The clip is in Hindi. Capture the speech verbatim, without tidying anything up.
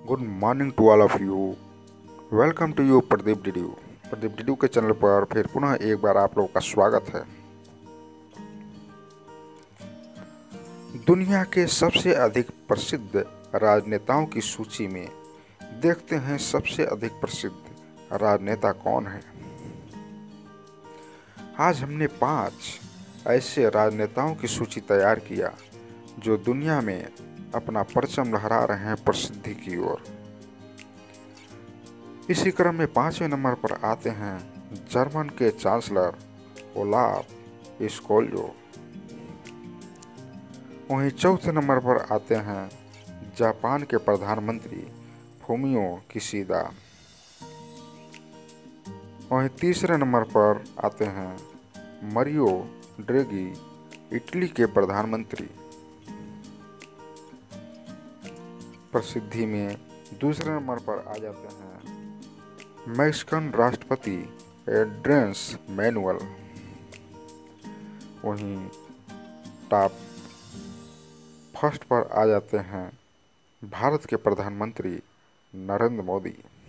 Good morning to all of you. Welcome to you Pradeep Didu. Pradeep Didu के चैनल पर फिर पुनः एक बार आप लोगों का स्वागत है। दुनिया के सबसे अधिक प्रसिद्ध राजनेताओं की सूची में देखते हैं सबसे अधिक प्रसिद्ध राजनेता कौन है। आज हमने पांच ऐसे राजनेताओं की सूची तैयार किया जो दुनिया में अपना परचम लहरा रहे हैं प्रसिद्धि की ओर। इसी क्रम में पांचवें नंबर पर आते हैं जर्मन के चांसलर ओलाफ स्कोल्जो। वहीं चौथे नंबर पर आते हैं जापान के प्रधानमंत्री फूमियो किशिदा। वहीं तीसरे नंबर पर आते हैं मरियो ड्रेगी, इटली के प्रधानमंत्री। प्रसिद्धि में दूसरे नंबर पर आ जाते हैं मैक्सिकन राष्ट्रपति एड्रेस मैनुअल। वहीं टॉप फर्स्ट पर आ जाते हैं भारत के प्रधानमंत्री नरेंद्र मोदी।